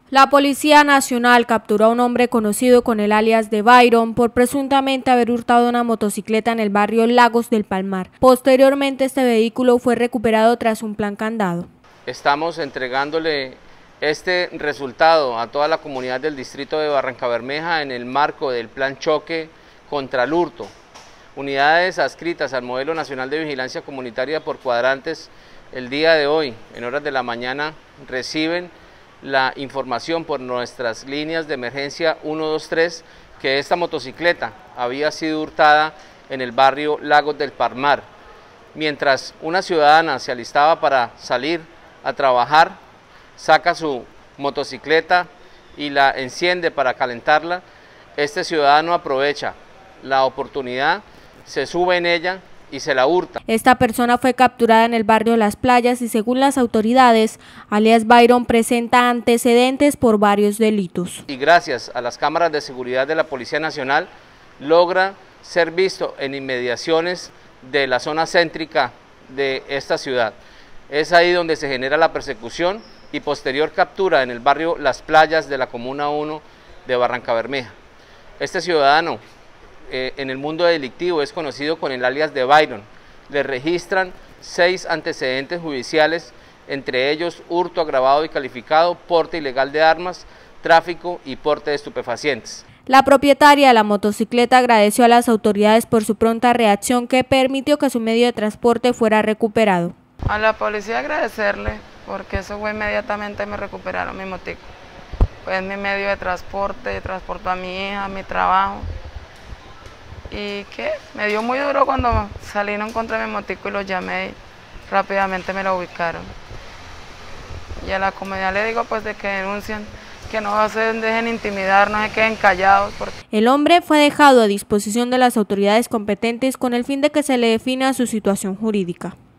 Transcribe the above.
La Policía Nacional capturó a un hombre conocido con el alias de Byron por presuntamente haber hurtado una motocicleta en el barrio Lagos del Palmar. Posteriormente, este vehículo fue recuperado tras un plan candado. Estamos entregándole este resultado a toda la comunidad del distrito de Barrancabermeja en el marco del plan choque contra el hurto. Unidades adscritas al Modelo Nacional de Vigilancia Comunitaria por cuadrantes, el día de hoy, en horas de la mañana, reciben la información por nuestras líneas de emergencia 123 que esta motocicleta había sido hurtada en el barrio Lagos del Palmar. Mientras una ciudadana se alistaba para salir a trabajar, saca su motocicleta y la enciende para calentarla. Este ciudadano aprovecha la oportunidad, se sube en ella y se la hurta. Esta persona fue capturada en el barrio Las Playas y, según las autoridades, alias Byron presenta antecedentes por varios delitos. Y gracias a las cámaras de seguridad de la Policía Nacional logra ser visto en inmediaciones de la zona céntrica de esta ciudad. Es ahí donde se genera la persecución y posterior captura en el barrio Las Playas de la Comuna 1 de Barrancabermeja. Este ciudadano en el mundo delictivo es conocido con el alias de Byron. Le registran 6 antecedentes judiciales, entre ellos hurto agravado y calificado, porte ilegal de armas, tráfico y porte de estupefacientes. La propietaria de la motocicleta agradeció a las autoridades por su pronta reacción que permitió que su medio de transporte fuera recuperado. A la policía agradecerle porque eso fue inmediatamente me recuperaron mi motico. Pues mi medio de transporte, transporto a mi hija, a mi trabajo. Y que me dio muy duro cuando salí, no encontré mi motico y lo llamé y rápidamente me lo ubicaron. Y a la comunidad le digo pues de que denuncien, que no se dejen intimidar, no se queden callados. El hombre fue dejado a disposición de las autoridades competentes con el fin de que se le defina su situación jurídica.